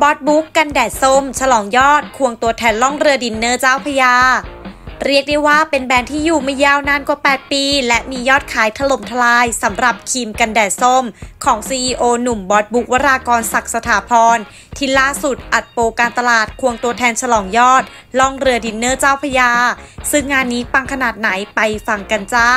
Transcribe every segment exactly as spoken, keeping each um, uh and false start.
อสบุ๊กกันแดดส้มฉลองยอดควงตัวแทนล่องเรือดินเนอร์เจ้าพระยาเรียกได้ว่าเป็นแบรนด์ที่อยู่มายาวนานกว่าแปดปีและมียอดขายถล่มทลายสำหรับครีมกันแดดส้มของ ซี อี โอ หนุ่มบอสบุ๊กวรากรศักดิ์สถาพรที่ล่าสุดอัดโปรการตลาดควงตัวแทนฉลองยอดล่องเรือดินเนอร์เจ้าพระยาซึ่งงานนี้ปังขนาดไหนไปฟังกันจ้า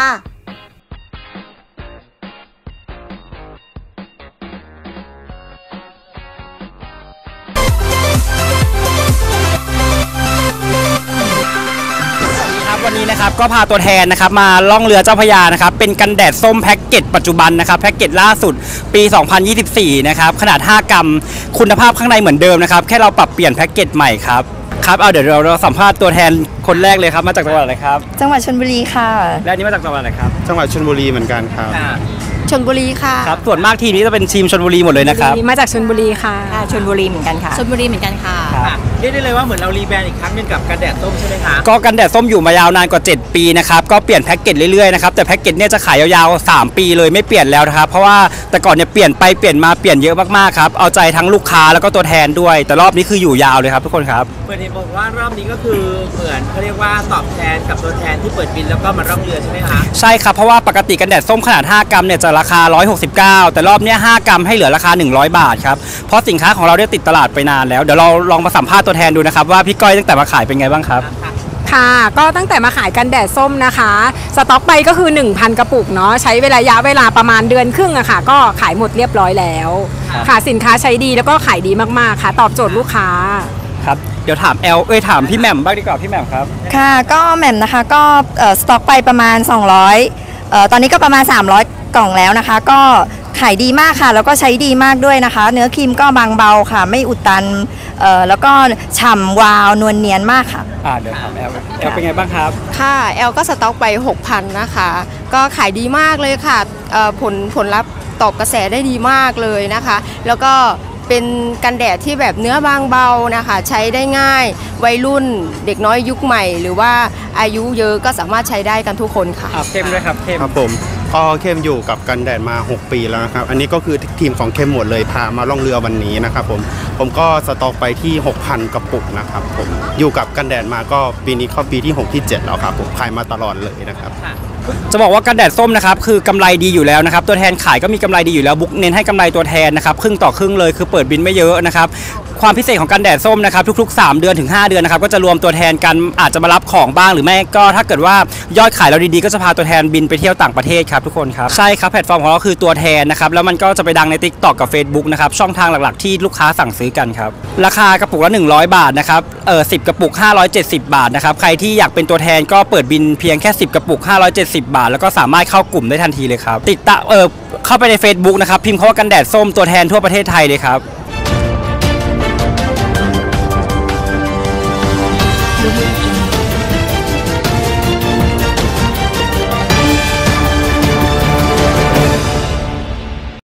วันนี้นะครับก็พาตัวแทนนะครับมาล่องเรือเจ้าพระยานะครับเป็นกันแดดส้มแพ็กเกจปัจจุบันนะครับแพ็กเกจล่าสุดปีสองพันยี่สิบสี่นะครับขนาดห้ากรัมคุณภาพข้างในเหมือนเดิมนะครับแค่เราปรับเปลี่ยนแพ็กเกจใหม่ครับครับเอาเดี๋ยวเราเราสัมภาษณ์ตัวแทนคนแรกเลยครับมาจากจังหวัดอะไรครับจังหวัดชลบุรีค่ะและอันนี้มาจากจังหวัดอะไรครับจังหวัดชลบุรีเหมือนกันครับชลบุรีค่ะครับส่วนมากทีมนี้จะเป็นทีมชลบุรีหมดเลยนะครับมาจากชลบุรีค่ะชลบุรีเหมือนกันค่ะชลบุรีเหมือนกันค่ะเรียกได้เลยว่าเหมือนเรารีแบรนด์อีกครั้งนึงกับกันแดดส้มใช่ไหมคะก็กันแดดส้มอยู่มายาวนานกว่าเจ็ดปีนะครับก็เปลี่ยนแพ็กเกจเรื่อยๆนะครับแต่แพ็กเกจเนี่ยจะขายยาวๆสามปีเลยไม่เปลี่ยนแล้วนะครับเพราะว่าแต่ก่อนเนี่ยเปลี่ยนไปเปลี่ยนมาเปลี่ยนเยอะมากๆครับเอาใจทั้งลูกค้าแล้วก็ตัวแทนด้วยแต่รอบนี้คืออยู่ยาวเลยครับทุกคนครับเปิดเห็นบอกว่ารอบนี้ก็คือเหมือนเขาเรียกว่าตอบแทนกับตัวแทนที่เปิดบินแล้วก็มาร่องเรือใช่ไหมคะใช่ครับเพราะว่าปกติกันแดดส้มขนาดห้ากรัมเนี่ยจะราคาหนึ่งร้อยหกสิบเก้าแต่รอบนี้ห้ากรัมให้เหลือราคาหนึ่งร้อยบาทครับเพราะสินค้าของเราได้ติดตลาดไปนานแล้วเดี๋ยวเราลองมาสัมภาษณ์ตัวแทนดูนะครับว่าพี่ก้อยตั้งแต่มาขายเป็นไงบ้างครับค่ะก็ตั้งแต่มาขายกันแดดส้มนะคะสต็อกไปก็คือ หนึ่งพัน กระปุกเนาะใช้เวลาระยะเวลาประมาณเดือนครึ่งอะค่ะก็ขายหมดเรียบร้อยแล้วค่ะสินค้าใช้ดีแล้วก็ขายดีมากๆค่ะตอบโจทย์ลูกค้าครับเดี๋ยวถามแอลเอ้ยถามพี่แหม่มบ้างดีกว่าพี่แหม่มครับค่ะก็แหม่มนะคะก็สต็อกไปประมาณสองร้อยเอ่อตอนนี้ก็ประมาณสามร้อยกล่องแล้วนะคะก็ขายดีมากค่ะแล้วก็ใช้ดีมากด้วยนะคะเนื้อครีมก็บางเบาค่ะไม่อุดตันเอ่อแล้วก็ฉ่ำวาวนวลเนียนมากค่ะอ่าเดี๋ยวถามแอลแอลเป็นไงบ้างครับค่ะแอลก็สต็อกไป หกพัน นะคะก็ขายดีมากเลยค่ะเอ่อผลผลลัพธ์ตอบกระแสได้ดีมากเลยนะคะแล้วก็เป็นกันแดดที่แบบเนื้อบางเบานะคะใช้ได้ง่ายวัยรุ่นเด็กน้อยยุคใหม่หรือว่าอายุเยอะก็สามารถใช้ได้กันทุกคนค่ะเข้มด้วยครับเข้มครับผมก็เข้มอยู่กับกันแดดมาหกปีแล้วนะครับอันนี้ก็คือทีมของเข้มหมดเลยพามาล่องเรือวันนี้นะครับผมผมก็สต็อกไปที่ หกพัน กระปุกนะครับผมอยู่กับกันแดดมาก็ปีนี้เข้าปีที่หกที่เจ็ดแล้วครับผมขายมาตลอดเลยนะครับจะบอกว่ากันแดดส้มนะครับคือกำไรดีอยู่แล้วนะครับตัวแทนขายก็มีกำไรดีอยู่แล้วบุ๊กเน้นให้กำไรตัวแทนนะครับครึ่งต่อครึ่งเลยคือเปิดบินไม่เยอะนะครับความพิเศษของกันแดดส้มนะครับทุกๆสามเดือนถึงห้าเดือนนะครับก็จะรวมตัวแทนกันอาจจะมารับของบ้างหรือไม่ก็ถ้าเกิดว่ายอดขายเราดีๆก็จะพาตัวแทนบินไปเที่ยวต่างประเทศครับทุกคนครับใช่ครับแพลตฟอร์มของเราคือตัวแทนนะครับแล้วมันก็จะไปดังใน ติ๊กต็อก กับ เฟซบุ๊ก นะครับช่องทางหลักๆที่ลูกค้าสั่งซื้อกันครับราคากระปุกละหนึ่งร้อยบาทนะครับเออสิบกระปุกห้าร้อยเจ็ดสิบบาทนะครับใครที่อยากเป็นตัวแทนก็เปิดบินเพียงแค่สิบกระปุกห้าร้อยเจ็ดสิบบาทแล้วก็สามารถเข้ากลุ่มได้ทันทีเลยครับติดตามเออเข้าไปใน เฟซบุ๊ก นะครับพิมพ์คำว่ากันแดดส้มตัวแทนทั่วประเทศไทยเลยครับ